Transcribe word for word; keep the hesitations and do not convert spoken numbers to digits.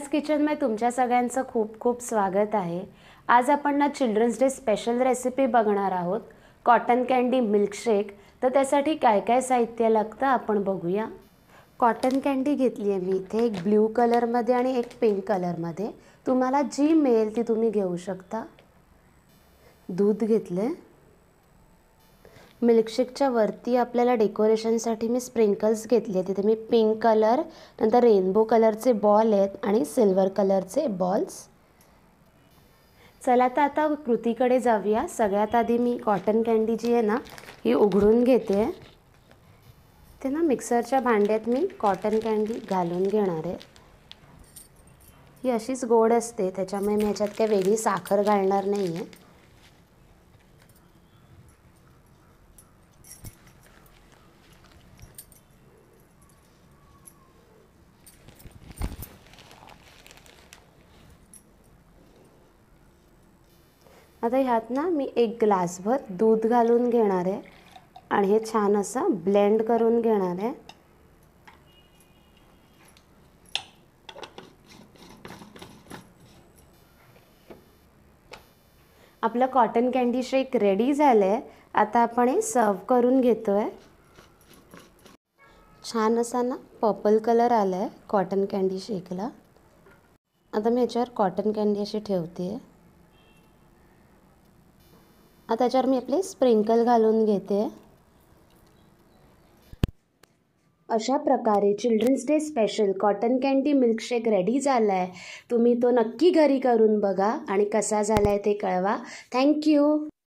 मीनाज किचनमध्ये तुमच्या सगळ्यांचं खूप खूप स्वागत आहे। आज आपण ना चिल्ड्रन्स डे स्पेशल रेसिपी बघणार आहोत, कॉटन कँडी मिल्कशेक। तर त्यासाठी काय काय साहित्य लागतं आपण बघूया। कॉटन कँडी घेतली आहे मी इथे, एक ब्लू कलरमध्ये आणि एक पिंक कलरमध्ये। तुम्हाला जी मिळेल ती तुम्ही घेऊ शकता। दूध घेतले। मिल्कशेकच्या वरती आपल्याला डेकोरेशनसाठी मी स्प्रिंकल्स घेतले। तिथे मी पिंक कलर, नंतर रेनबो कलरचे बॉल आहेत आणि सिल्वर कलरचे बॉल्स। चला तर आता कृतीकडे जाऊया। सगळ्यात आधी मी कॉटन कँडी जी आहे ना ही उघडून घेते। ते ना मिक्सरच्या भांड्यात मी कॉटन कँडी घालून घेणार आहे। ही अशीच गोड असते, त्याच्यामुळे मी ह्याच्यात काही वेगळी साखर घालणार नाही आहे। आता ह्यात ना मी एक ग्लासभर दूध घालून घेणार आहे आणि हे छान असं ब्लेंड करून घेणार आहे। आपलं कॉटन कँडी शेक रेडी झालंय। आता आपण हे सर्व करून घेतोय। छान असा ना पर्पल कलर आलाय कॉटन कँडी शेकला। आता मी याच्यावर कॉटन कँडी अशी ठेवते। आता त्याच्यावर मी आपले स्प्रिंकल घालून घेते। अशा प्रकारे children's day special cotton candy milkshake ready झालाय। तुम्ही तो नक्की घरी करून बघा आणि कसा झालाय ते कळवा। थँक्यू।